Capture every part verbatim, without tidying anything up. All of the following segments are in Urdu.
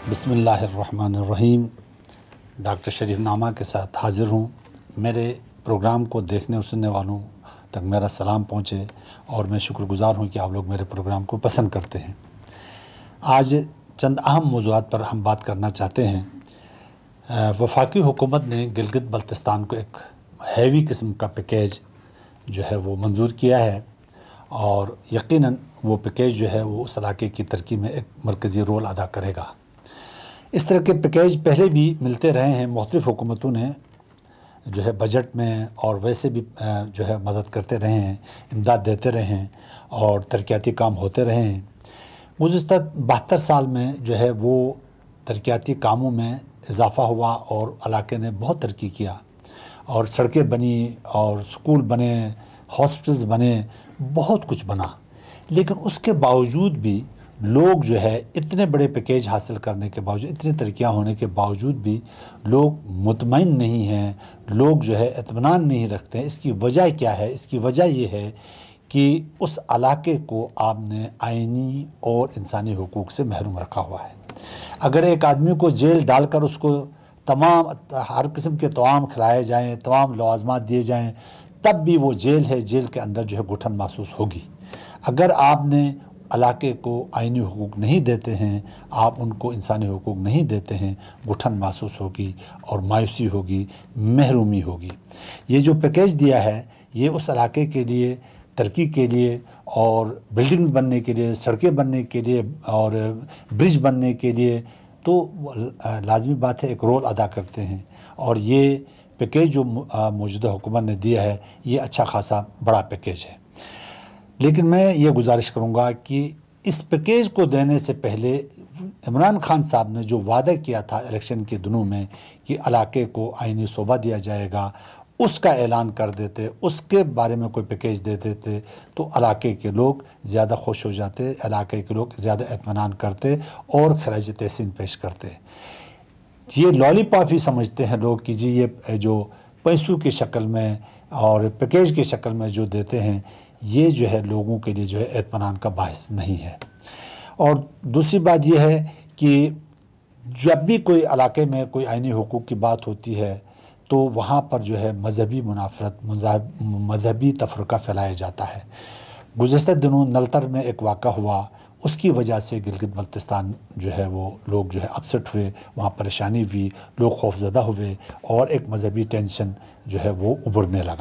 بسم اللہ الرحمن الرحیم۔ ڈاکٹر شریف نامہ کے ساتھ حاضر ہوں۔ میرے پروگرام کو دیکھنے اور سننے والوں تک میرا سلام پہنچے اور میں شکر گزار ہوں کہ آپ لوگ میرے پروگرام کو پسند کرتے ہیں۔ آج چند اہم موضوعات پر ہم بات کرنا چاہتے ہیں۔ وفاقی حکومت نے گلگت بلتستان کو ایک ہیوی قسم کا پیکیج جو ہے وہ منظور کیا ہے، اور یقیناً وہ پیکیج جو ہے وہ اس علاقے کی ترقی میں ایک مرکزی رول ادا کرے گا۔ اس طرح کے پیکیج پہلے بھی ملتے رہے ہیں، مختلف حکومتوں نے جو ہے بجٹ میں اور ویسے بھی جو ہے مدد کرتے رہے ہیں، امداد دیتے رہے ہیں اور ترقیاتی کام ہوتے رہے ہیں۔ گزشتہ بہتر سال میں جو ہے وہ ترقیاتی کاموں میں اضافہ ہوا اور علاقے نے بہت ترقی کیا، اور سڑکیں بنی اور سکول بنے، ہاسپٹلز بنے، بہت کچھ بنا۔ لیکن اس کے باوجود بھی لوگ جو ہے اتنے بڑے پیکیج حاصل کرنے کے باوجود، اتنی ترقیاں ہونے کے باوجود بھی لوگ مطمئن نہیں ہیں، لوگ جو ہے اطمینان نہیں رکھتے ہیں۔ اس کی وجہ کیا ہے؟ اس کی وجہ یہ ہے کہ اس علاقے کو آپ نے آئینی اور انسانی حقوق سے محروم رکھا ہوا ہے۔ اگر ایک آدمی کو جیل ڈال کر اس کو تمام ہر قسم کے طعام کھلائے جائیں، تمام لوازمات دیے جائیں، تب بھی وہ جیل ہے، جیل کے اندر جو ہے گھٹن محسوس ہوگی۔ اگر آپ نے علاقے کو آئینی حقوق نہیں دیتے ہیں، آپ ان کو انسانی حقوق نہیں دیتے ہیں، گھٹن محسوس ہوگی اور مایوسی ہوگی، محرومی ہوگی۔ یہ جو پیکیج دیا ہے یہ اس علاقے کے لیے ترقی کے لیے اور بلڈنگز بننے کے لیے، سڑکیں بننے کے لیے اور برج بننے کے لیے تو لازمی بات ہے ایک رول ادا کرتے ہیں، اور یہ پیکیج جو موجودہ حکومت نے دیا ہے یہ اچھا خاصا بڑا پیکیج ہے۔ لیکن میں یہ گزارش کروں گا کہ اس پیکیج کو دینے سے پہلے عمران خان صاحب نے جو وعدہ کیا تھا الیکشن کے دنوں میں کہ علاقے کو آئینی صوبہ دیا جائے گا، اس کا اعلان کر دیتے، اس کے بارے میں کوئی پیکیج دے دیتے تو علاقے کے لوگ زیادہ خوش ہو جاتے، علاقے کے لوگ زیادہ اطمینان کرتے اور خراج تحسین پیش کرتے۔ یہ لالی پاپ ہی سمجھتے ہیں لوگ کہ جی یہ جو پیسوں کی شکل میں اور پیکیج کی شکل میں جو دیتے ہیں یہ جو ہے لوگوں کے لیے جو ہے اطمینان کا باعث نہیں ہے۔ اور دوسری بات یہ ہے کہ جب بھی کوئی علاقے میں کوئی آئینی حقوق کی بات ہوتی ہے تو وہاں پر جو ہے مذہبی منافرت، مذہبی تفرقہ پھیلایا جاتا ہے۔ گزشتہ دنوں نلتر میں ایک واقعہ ہوا، اس کی وجہ سے گلگت بلتستان جو ہے وہ لوگ جو ہے اپسٹ ہوئے، وہاں پریشانی ہوئی، لوگ خوفزدہ ہوئے اور ایک مذہبی ٹینشن جو ہے وہ ابھرنے لگا۔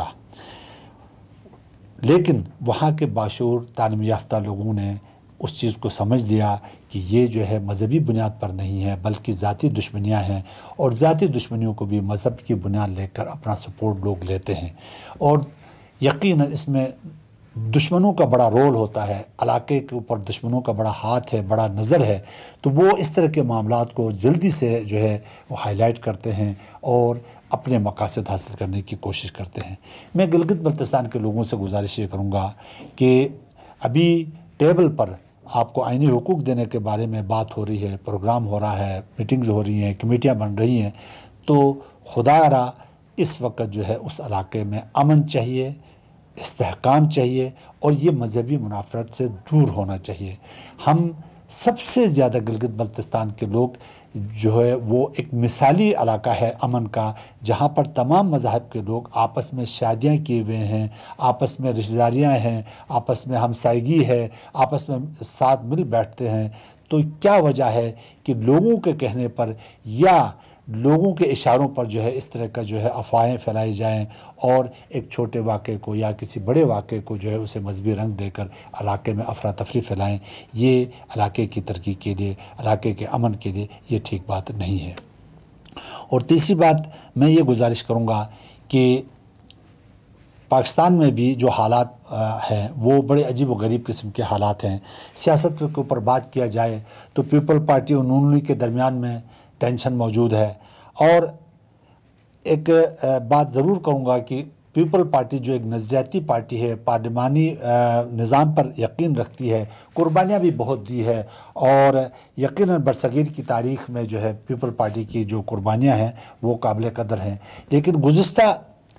لیکن وہاں کے باشعور تعلیم یافتہ لوگوں نے اس چیز کو سمجھ لیا کہ یہ جو ہے مذہبی بنیاد پر نہیں ہے بلکہ ذاتی دشمنیاں ہیں، اور ذاتی دشمنیوں کو بھی مذہب کی بنیاد لے کر اپنا سپورٹ لوگ لیتے ہیں، اور یقیناً اس میں دشمنوں کا بڑا رول ہوتا ہے، علاقے کے اوپر دشمنوں کا بڑا ہاتھ ہے، بڑا نظر ہے، تو وہ اس طرح کے معاملات کو جلدی سے جو ہے وہ ہائی لائٹ کرتے ہیں اور اپنے مقاصد حاصل کرنے کی کوشش کرتے ہیں۔ میں گلگت بلتستان کے لوگوں سے گزارش یہ کروں گا کہ ابھی ٹیبل پر آپ کو آئینی حقوق دینے کے بارے میں بات ہو رہی ہے، پروگرام ہو رہا ہے، میٹنگز ہو رہی ہیں، کمیٹیاں بن رہی ہیں، تو خدا را اس وقت جو ہے اس علاقے میں امن چاہیے، استحکام چاہیے، اور یہ مذہبی منافرت سے دور ہونا چاہیے۔ ہم سب سے زیادہ گلگت بلتستان کے لوگ جو ہے وہ ایک مثالی علاقہ ہے امن کا، جہاں پر تمام مذاہب کے لوگ آپس میں شادیاں کیے ہوئے ہیں، آپس میں رشتہ داریاں ہیں، آپس میں ہمسائیگی ہے، آپس میں ساتھ مل بیٹھتے ہیں۔ تو کیا وجہ ہے کہ لوگوں کے کہنے پر یا لوگوں کے اشاروں پر جو ہے اس طرح کا جو ہے افواہیں پھیلائی جائیں اور ایک چھوٹے واقعے کو یا کسی بڑے واقعے کو جو ہے اسے مذہبی رنگ دے کر علاقے میں افراتفری پھیلائیں؟ یہ علاقے کی ترقی کے لیے، علاقے کے امن کے لیے یہ ٹھیک بات نہیں ہے۔ اور تیسری بات میں یہ گزارش کروں گا کہ پاکستان میں بھی جو حالات ہیں وہ بڑے عجیب و غریب قسم کے حالات ہیں۔ سیاست کے اوپر بات کیا جائے تو پیپل پارٹی اور نون لیگ کے درمیان میں ٹینشن موجود ہے، اور ایک بات ضرور کہوں گا کہ پیپل پارٹی جو ایک نظریاتی پارٹی ہے، پارلیمانی نظام پر یقین رکھتی ہے، قربانیاں بھی بہت دی ہے، اور یقیناً برصغیر کی تاریخ میں جو ہے پیپل پارٹی کی جو قربانیاں ہیں وہ قابل قدر ہیں۔ لیکن گزشتہ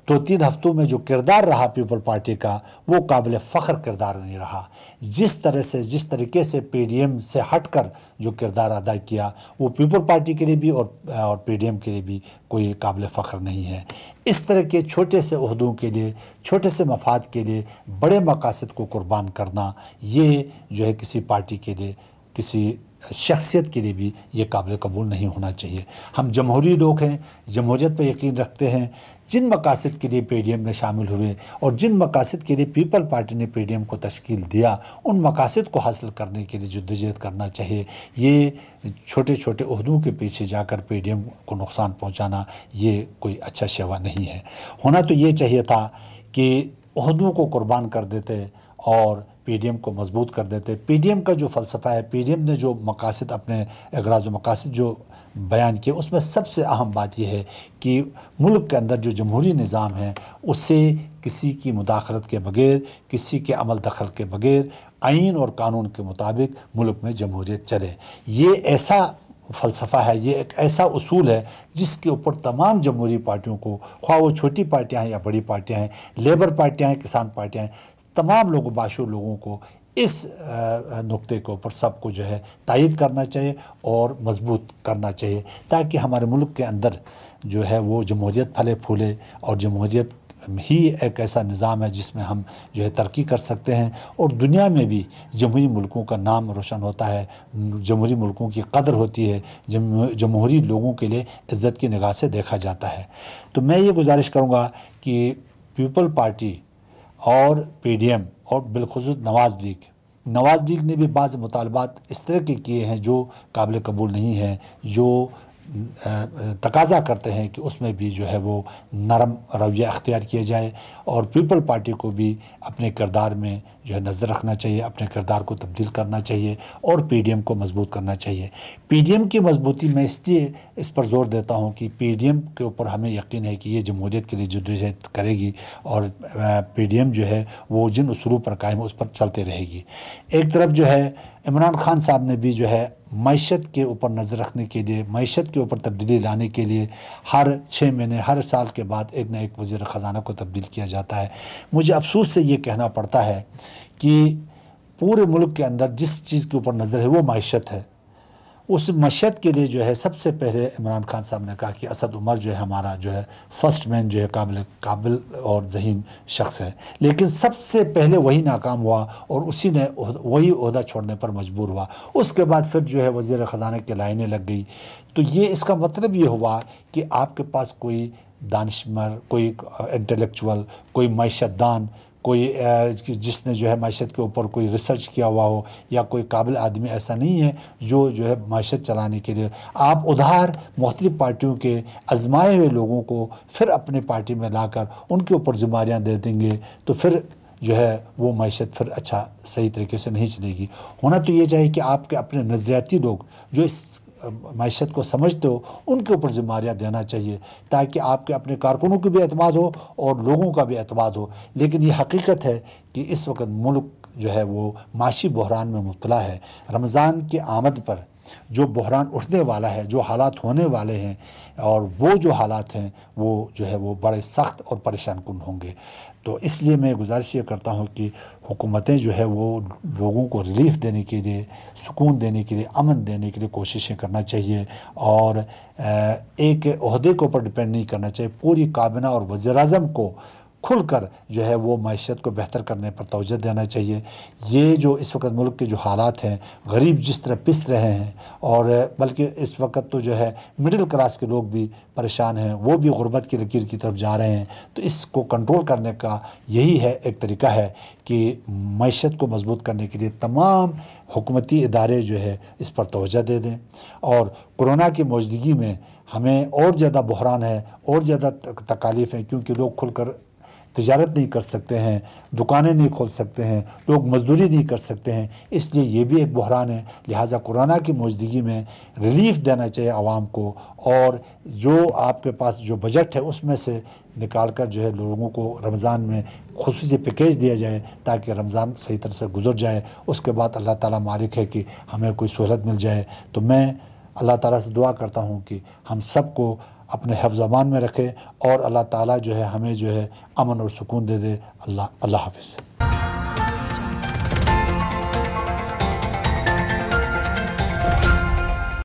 دو تین ہفتوں میں جو کردار رہا پیپل پارٹی کا وہ قابل فخر کردار نہیں رہا. جس طرح سے جس طریقے سے پی ڈی ایم سے ہٹ کر جو کردار ادا کیا وہ پیپل پارٹی کے لیے بھی اور اور پی ڈی ایم کے لیے بھی کوئی قابل فخر نہیں ہے. اس طرح کے چھوٹے سے عہدوں کے لیے چھوٹے سے مفاد کے لیے بڑے مقاصد کو قربان کرنا یہ جو ہے کسی پارٹی کے لیے کسی شخصیت کے لیے بھی یہ قابل قبول نہیں ہونا چاہیے. ہم جمہوری لوگ ہیں, جمہوریت پہ یقین رکھتے ہیں. جن مقاصد کے لیے پی ڈی ایم میں شامل ہوئے اور جن مقاصد کے لیے پیپل پارٹی نے پی ڈی ایم کو تشکیل دیا ان مقاصد کو حاصل کرنے کے لیے جدوجہد کرنا چاہیے. یہ چھوٹے چھوٹے عہدوں کے پیچھے جا کر پی ڈی ایم کو نقصان پہنچانا یہ کوئی اچھا شیوا نہیں ہے. ہونا تو یہ چاہیے تھا کہ عہدوں کو قربان کر دیتے اور پی ڈی ایم کو مضبوط کر دیتے. پی ڈی ایم کا جو فلسفہ ہے, پی ڈی ایم نے جو مقاصد اپنے اغراض و مقاصد جو بیان کیے اس میں سب سے اہم بات یہ ہے کہ ملک کے اندر جو جمہوری نظام ہے اسے کسی کی مداخلت کے بغیر, کسی کے عمل دخل کے بغیر آئین اور قانون کے مطابق ملک میں جمہوریت چلے. یہ ایسا فلسفہ ہے, یہ ایک ایسا اصول ہے جس کے اوپر تمام جمہوری پارٹیوں کو, خواہ وہ چھوٹی پارٹیاں ہیں یا بڑی پارٹیاں ہیں, لیبر پارٹیاں ہیں, کسان پارٹیاں ہیں, تمام لوگوں باشعور لوگوں کو اس نقطے کے اوپر سب کو جو ہے تائید کرنا چاہیے اور مضبوط کرنا چاہیے تاکہ ہمارے ملک کے اندر جو ہے وہ جمہوریت پھلے پھولے اور جمہوریت ہی ایک ایسا نظام ہے جس میں ہم جو ہے ترقی کر سکتے ہیں اور دنیا میں بھی جمہوری ملکوں کا نام روشن ہوتا ہے, جمہوری ملکوں کی قدر ہوتی ہے, جمہوری لوگوں کے لیے عزت کی نگاہ سے دیکھا جاتا ہے. تو میں یہ گزارش کروں گا کہ پیپل پارٹی اور پی ڈی ایم اور بالخصوص نواز لیگ نواز لیگ نے بھی بعض مطالبات اس طرح کے کیے ہیں جو قابل قبول نہیں ہیں, جو تقاضا کرتے ہیں کہ اس میں بھی جو ہے وہ نرم رویہ اختیار کیا جائے اور پیپل پارٹی کو بھی اپنے کردار میں جو ہے نظر رکھنا چاہیے, اپنے کردار کو تبدیل کرنا چاہیے اور پی ڈی ایم کو مضبوط کرنا چاہیے. پی ڈی ایم کی مضبوطی میں اس لیے اس پر زور دیتا ہوں کہ پی ڈی ایم کے اوپر ہمیں یقین ہے کہ یہ جمہوریت کے لیے جدوجہد کرے گی اور پی ڈی ایم جو ہے وہ جن اصولوں پر قائم ہے اس پر چلتے رہے گی. ایک طرف جو ہے عمران خان صاحب نے بھی جو ہے معیشت کے اوپر نظر رکھنے کے لیے, معیشت کے اوپر تبدیلی لانے کے لیے ہر چھ مہینے ہر سال کے بعد ایک نہ ایک وزیر خزانہ کو تبدیل کیا جاتا ہے. مجھے افسوس سے یہ کہنا پڑتا ہے کہ پورے ملک کے اندر جس چیز کے اوپر نظر ہے وہ معیشت ہے. اس معیشت کے لیے جو ہے سب سے پہلے عمران خان صاحب نے کہا کہ اسد عمر جو ہے ہمارا جو ہے فرسٹ مین جو ہے قابل قابل اور ذہین شخص ہے, لیکن سب سے پہلے وہی ناکام ہوا اور اسی نے وہی عہدہ چھوڑنے پر مجبور ہوا. اس کے بعد پھر جو ہے وزیر خزانہ کے لائنیں لگ گئی. تو یہ اس کا مطلب یہ ہوا کہ آپ کے پاس کوئی دانشور, کوئی انٹلیکچول, کوئی معیشت دان, کوئی جس نے جو ہے معیشت کے اوپر کوئی ریسرچ کیا ہوا ہو یا کوئی قابل آدمی ایسا نہیں ہے جو جو ہے معیشت چلانے کے لیے آپ ادھار مختلف پارٹیوں کے آزمائے ہوئے لوگوں کو پھر اپنی پارٹی میں لا کر ان کے اوپر ذمہ داریاں دے دیں گے تو پھر جو ہے وہ معیشت پھر اچھا صحیح طریقے سے نہیں چلے گی. ہونا تو یہ چاہیے کہ آپ کے اپنے نظریاتی لوگ جو اس معیشت کو سمجھتے ہو ان کے اوپر ذمہ داریاں دینا چاہیے تاکہ آپ کے اپنے کارکنوں کو بھی اعتماد ہو اور لوگوں کا بھی اعتماد ہو. لیکن یہ حقیقت ہے کہ اس وقت ملک جو ہے وہ معاشی بحران میں مبتلا ہے. رمضان کی آمد پر جو بحران اٹھنے والا ہے, جو حالات ہونے والے ہیں اور وہ جو حالات ہیں وہ جو ہے وہ بڑے سخت اور پریشان کن ہوں گے. تو اس لیے میں گزارش یہ کرتا ہوں کہ حکومتیں جو ہے وہ لوگوں کو ریلیف دینے کے لیے, سکون دینے کے لیے, امن دینے کے لیے کوششیں کرنا چاہیے اور ایک عہدے کے اوپر ڈپینڈ نہیں کرنا چاہیے. پوری کابینہ اور وزیر اعظم کو کھل کر جو ہے وہ معیشت کو بہتر کرنے پر توجہ دینا چاہیے. یہ جو اس وقت ملک کے جو حالات ہیں, غریب جس طرح پس رہے ہیں اور بلکہ اس وقت تو جو ہے مڈل کلاس کے لوگ بھی پریشان ہیں, وہ بھی غربت کی لکیر کی طرف جا رہے ہیں. تو اس کو کنٹرول کرنے کا یہی ہے ایک طریقہ ہے کہ معیشت کو مضبوط کرنے کے لیے تمام حکومتی ادارے جو ہے اس پر توجہ دے دیں. اور کورونا کی موجودگی میں ہمیں اور زیادہ بحران ہے, اور زیادہ تکالیف ہیں کیونکہ لوگ کھل کر تجارت نہیں کر سکتے ہیں, دکانیں نہیں کھول سکتے ہیں, لوگ مزدوری نہیں کر سکتے ہیں. اس لیے یہ بھی ایک بحران ہے. لہٰذا کورونا کی موجودگی میں ریلیف دینا چاہیے عوام کو اور جو آپ کے پاس جو بجٹ ہے اس میں سے نکال کر جو ہے لوگوں کو رمضان میں خصوصی پیکج دیا جائے تاکہ رمضان صحیح طرح سے گزر جائے. اس کے بعد اللہ تعالیٰ مالک ہے کہ ہمیں کوئی سہولت مل جائے. تو میں اللہ تعالیٰ سے دعا کرتا ہوں کہ ہم سب کو اپنے حفظ امان میں رکھے اور اللہ تعالیٰ جو ہے ہمیں جو ہے امن اور سکون دے دے۔ اللہ اللہ حافظ۔